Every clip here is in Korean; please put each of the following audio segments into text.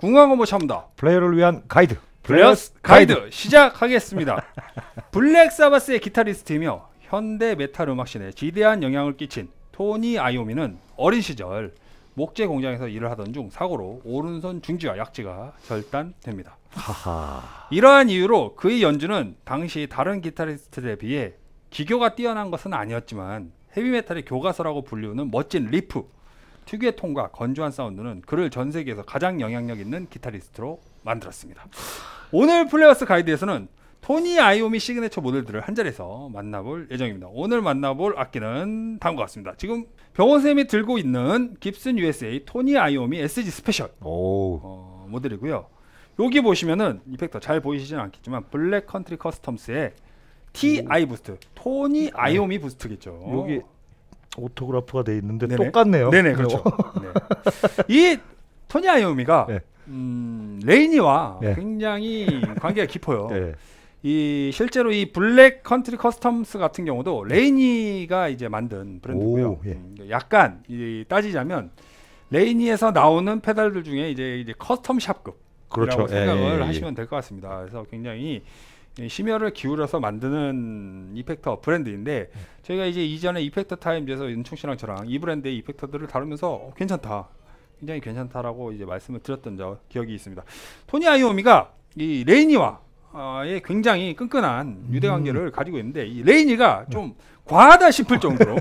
궁금한 참다. 플레이어를 위한 가이드. 플레이어스 가이드 시작하겠습니다. 블랙 사바스의 기타리스트이며 현대 메탈 음악씬에 지대한 영향을 끼친 토니 아이오미는 어린 시절 목재 공장에서 일을 하던 중 사고로 오른손 중지와 약지가 절단됩니다. 하하. 이러한 이유로 그의 연주는 당시 다른 기타리스트들에 비해 기교가 뛰어난 것은 아니었지만 헤비메탈의 교과서라고 불리우는 멋진 리프, 특유의 톤과 건조한 사운드는 그를 전 세계에서 가장 영향력 있는 기타리스트로 만들었습니다. 오늘 플레이어스 가이드에서는 토니 아이오미 시그네처 모델들을 한 자리에서 만나볼 예정입니다. 오늘 만나볼 악기는 다음과 같습니다. 지금 병원쌤이 들고 있는 깁슨 USA 토니 아이오미 SG 스페셜 모델이고요. 여기 보시면은 이펙터 잘 보이시지는 않겠지만 블랙 컨트리 커스텀스의 TI 부스트, 토니 아이오미 부스트겠죠. 여기 오토그래프가 돼 있는데 네네. 똑같네요. 네네, 그렇죠. 네. 이 토니 아이오미가 네. 레이니와 네. 굉장히 관계가 깊어요. 네. 이 실제로 이 블랙 컨트리 커스텀스 같은 경우도 레이니가 이제 만든 브랜드고요. 오, 예. 약간 따지자면 레이니에서 나오는 페달들 중에 이제 커스텀 샵급이라고 그렇죠. 생각을 하시면 될 것 같습니다. 그래서 굉장히 심혈을 기울여서 만드는 이펙터 브랜드인데 저희가 이제 이전에 이펙터 타임즈에서 윤총 씨랑 저랑 이 브랜드의 이펙터들을 다루면서 괜찮다, 굉장히 괜찮다라고 이제 말씀을 드렸던 기억이 있습니다. 토니 아이오미가 이 레이니와 굉장히 끈끈한 유대 관계를 가지고 있는데 이 레이니가 좀 과하다 싶을 정도로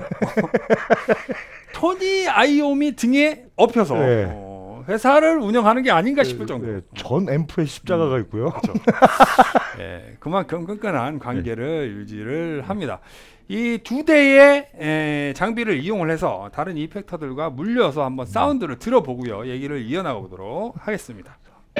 토니 아이오미 등에 업혀서 회사를 운영하는 게 아닌가 싶을 정도로 전 앰프에 십자가가 있고요. 그렇죠. 그만큼 끈끈한 관계를 유지를 합니다. 이 두 대의 장비를 이용을 해서 다른 이펙터들과 물려서 한번 사운드를 들어보고요. 얘기를 이어나가 보도록 하겠습니다.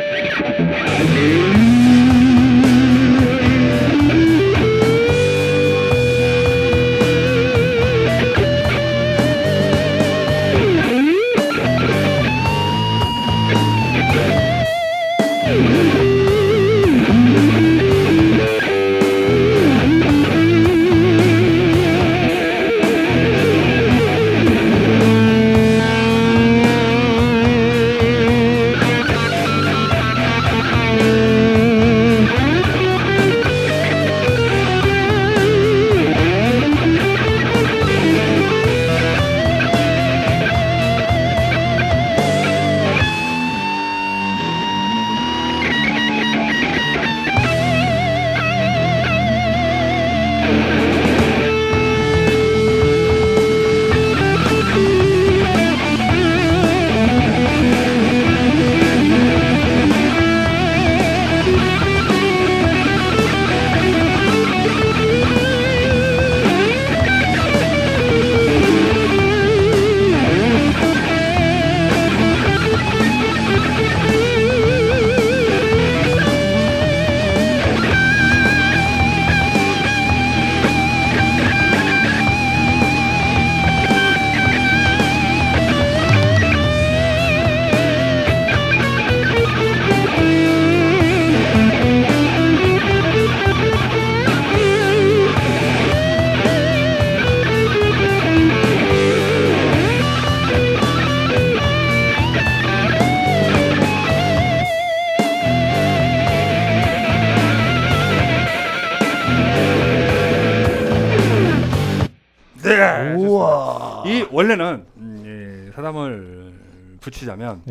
우와. 이 원래는 사담을 붙이자면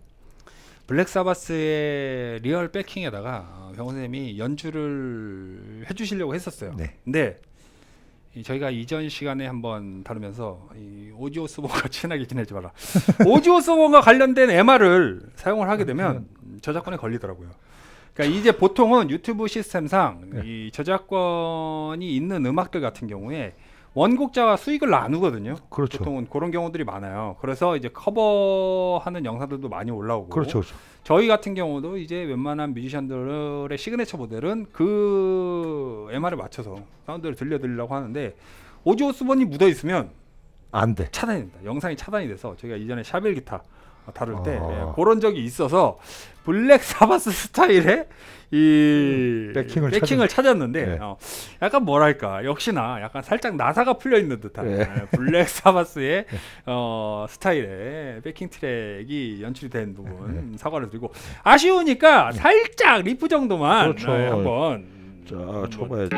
블랙 사바스의 리얼 백킹에다가 병원쌤이 연주를 해주시려고 했었어요. 근데 저희가 이전 시간에 한번 다루면서 이 오지오 스본과 친하게 지내지 마라. 오지오 스본과 관련된 MR을 사용을 하게 되면 저작권에 걸리더라고요. 그러니까 이제 보통은 유튜브 시스템상 이 저작권이 있는 음악들 같은 경우에 원곡자와 수익을 나누거든요. 그렇죠. 보통은 그런 경우들이 많아요. 그래서 이제 커버하는 영상들도 많이 올라오고. 그렇죠. 저희 같은 경우도 이제 웬만한 뮤지션들의 시그네처 모델은 그 MR에 맞춰서 사운드를 들려드리려고 하는데 오지오 스본이 묻어 있으면 안 돼. 차단이 됩니다. 영상이 차단이 돼서 저희가 이전에 샤벨 기타 다룰 때 그런 적이 있어서 블랙 사바스 스타일의 이 백킹을 찾았는데 네. 약간 뭐랄까 역시나 약간 살짝 나사가 풀려 있는 듯한 블랙 사바스의 스타일의 백킹 트랙이 연출이 된 부분 사과를 드리고 아쉬우니까 살짝 리프 정도만 그렇죠. 한번 자, 쳐봐야지.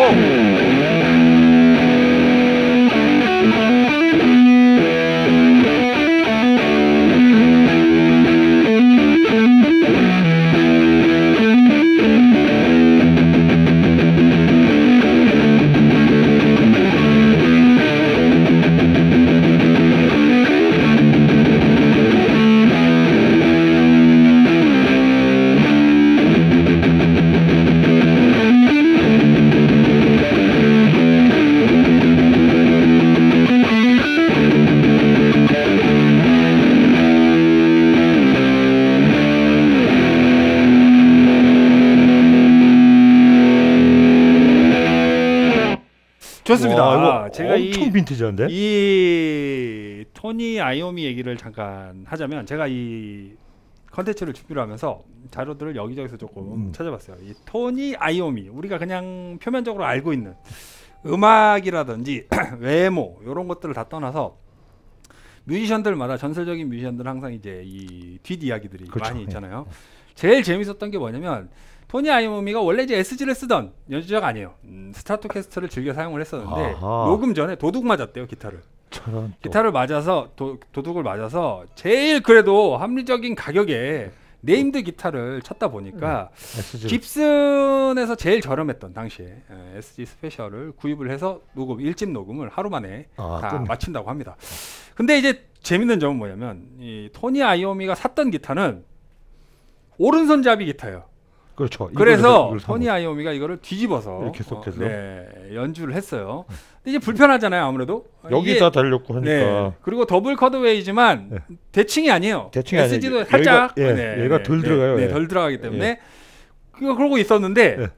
좋습니다. 와, 이거 제가 엄청 빈티지한데? 이 토니 아이오미 얘기를 잠깐 하자면 제가 이 컨텐츠를 준비를 하면서 자료들을 여기저기서 조금 찾아봤어요. 이 토니 아이오미 우리가 그냥 표면적으로 알고 있는 음악이라든지 외모 이런 것들을 다 떠나서 뮤지션들마다 전설적인 뮤지션들 항상 이제 이 뒷이야기들이 그렇죠. 많이 있잖아요. 제일 재밌었던 게 뭐냐면 토니 아이오미가 원래 이제 SG를 쓰던 연주자가 아니에요. 스트라토캐스터를 즐겨 사용을 했었는데 아하. 녹음 전에 도둑 맞았대요 기타를. 저런 또. 기타를 맞아서 도둑을 맞아서 제일 그래도 합리적인 가격에 네임드 기타를 쳤다 보니까 SG. 깁슨에서 제일 저렴했던 당시에 SG 스페셜을 구입을 해서 녹음 1집 녹음을 하루 만에 다 끝내. 마친다고 합니다. 근데 이제 재밌는 점은 뭐냐면 이 토니 아이오미가 샀던 기타는 오른손잡이 기타예요. 그렇죠. 그래서 이걸 토니 아이오미가 이거를 뒤집어서 이렇게 섞여서? 연주를 했어요. 근데 이제 불편하잖아요, 아무래도. 여기다 달렸고 하니까. 네. 그리고 더블 컷웨이지만 네. 대칭이 아니에요. 대칭이 SG도 아니에요. 살짝 얘가 덜 들어가요. 네, 예. 덜 들어가기 때문에 그러고 있었는데 예.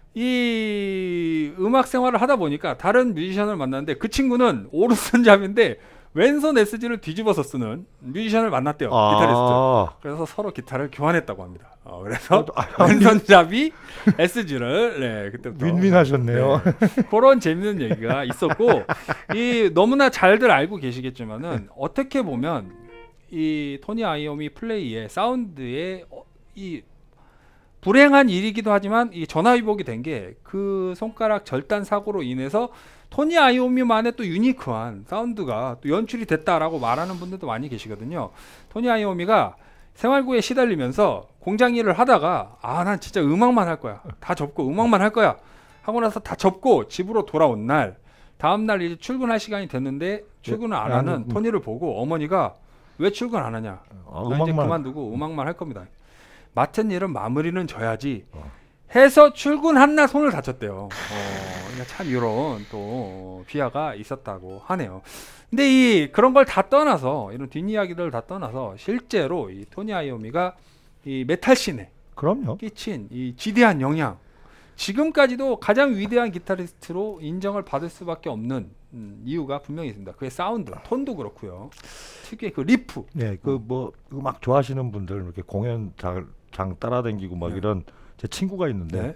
이 음악 생활을 하다 보니까 다른 뮤지션을 만났는데 그 친구는 오른손잡인데 왼손 SG를 뒤집어서 쓰는 뮤지션을 만났대요. 기타리스트. 그래서 서로 기타를 교환했다고 합니다. 그래서 왼손잡이 SG를 그때부터 윈윈하셨네요. 그런 재밌는 얘기가 있었고 이 너무나 잘들 알고 계시겠지만은 어떻게 보면 이 토니 아이오미 플레이의 사운드의 이 불행한 일이기도 하지만 이 전화위복이 된 게 그 손가락 절단 사고로 인해서 토니 아이오미만의 또 유니크한 사운드가 또 연출이 됐다라고 말하는 분들도 많이 계시거든요. 토니 아이오미가 생활고에 시달리면서 공장 일을 하다가 난 진짜 음악만 할 거야. 다 접고 음악만 할 거야. 하고 나서 다 접고 집으로 돌아온 날 다음 날 이제 출근할 시간이 됐는데 출근을 안 하는 토니를 보고 어머니가 왜 출근 안 하냐? 나 이제 그만두고 음악만 할 겁니다. 맡은 일은 마무리는 져야지 해서 출근한 날 손을 다쳤대요. 그러니까 참 이런 또 비하가 있었다고 하네요. 근데 그런 걸 다 떠나서 이런 뒷이야기들을 다 떠나서 실제로 이 토니 아이오미가 이 메탈 씬에 그럼요. 끼친 이 지대한 영향 지금까지도 가장 위대한 기타리스트로 인정을 받을 수밖에 없는 이유가 분명히 있습니다. 그의 사운드, 톤도 그렇고요. 특유의 그 리프. 네, 그 뭐 음악 좋아하시는 분들 이렇게 공연장 따라다니고 막 이런 제 친구가 있는데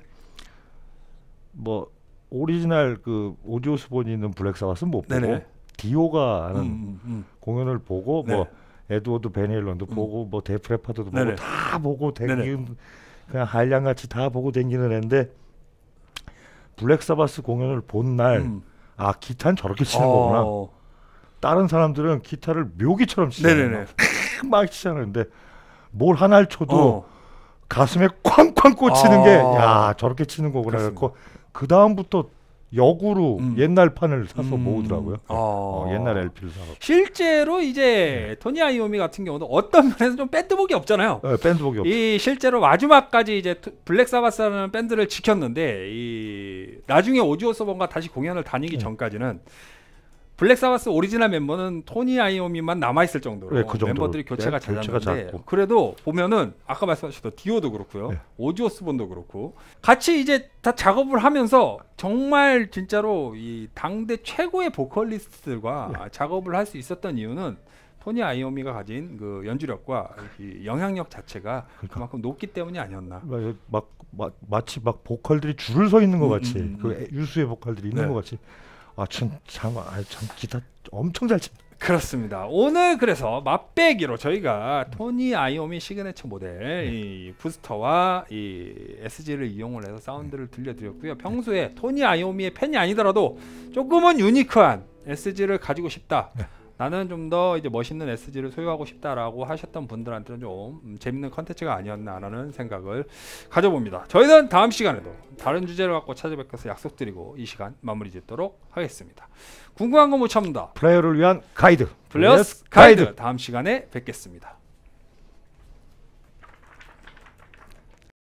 뭐 오리지널 그 오지 오스본이 있는 블랙 사바스는 못 보고 디오가 하는 공연을 보고 뭐 에드워드 베니앨런도 보고 뭐 데프 레파드도 보고 다 보고 댕기는 그냥 한량같이 다 보고 댕기는 애인데 블랙 사바스 공연을 본 날 기타는 저렇게 치는 거구나. 다른 사람들은 기타를 묘기처럼 치잖아요. 막 치잖아요. 근데 뭘 하나를 쳐도 가슴에 쾅쾅 꽂히는 게 저렇게 치는 거구나. 그래서 그 다음부터 역으로 옛날 판을 사서 모으더라고요. 옛날 LP를 사서. 실제로 이제 토니 아이오미 같은 경우도 어떤 면에서 좀 밴드복이 없잖아요. 네, 밴드복이 없죠. 이 실제로 마지막까지 이제 블랙 사바스라는 밴드를 지켰는데 이 나중에 오지 오스본과 다시 공연을 다니기 전까지는 블랙 사바스 오리지널 멤버는 토니 아이오미만 남아있을 정도로 그 정도로. 멤버들이 교체가 잦았는데 그래도 보면은 아까 말씀하셨던 디오도 그렇고요. 오지 오스본도 그렇고 같이 이제 다 작업을 하면서 정말 진짜로 이 당대 최고의 보컬리스트들과 작업을 할 수 있었던 이유는 토니 아이오미가 가진 그 연주력과 이 영향력 자체가 그러니까. 그만큼 높기 때문이 아니었나. 마치 막 보컬들이 줄을 서 있는 것 같이 그 유수의 보컬들이 있는 네. 것 같이 참 기타 엄청 잘 치. 그렇습니다. 오늘 그래서 맛배기로 저희가 토니 아이오미 시그네처 모델 이 부스터와 이 SG를 이용을 해서 사운드를 들려드렸고요. 평소에 토니 아이오미의 팬이 아니더라도 조금은 유니크한 SG를 가지고 싶다. 나는 좀 더 이제 멋있는 SG를 소유하고 싶다라고 하셨던 분들한테는 좀 재밌는 컨텐츠가 아니었나라는 생각을 가져봅니다. 저희는 다음 시간에도 다른 주제를 갖고 찾아뵙겠서 약속드리고 이 시간 마무리 짓도록 하겠습니다. 궁금한 거 못 참는다. 플레이어를 위한 가이드. 플레이어스 가이드. 다음 시간에 뵙겠습니다.